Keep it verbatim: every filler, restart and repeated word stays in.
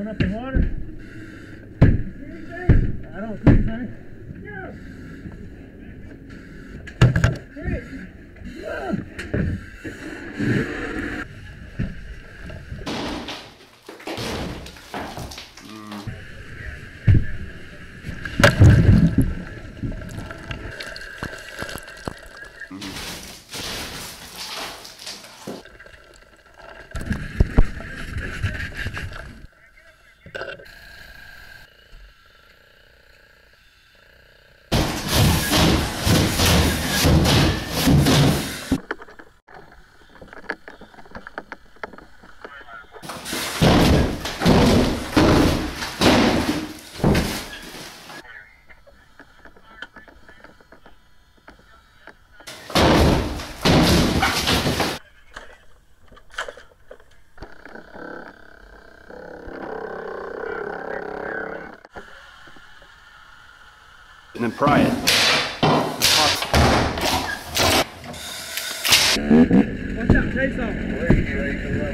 Going up in water. I don't see anything. No. Hey. Ah. And then pry it. Watch out, chase off.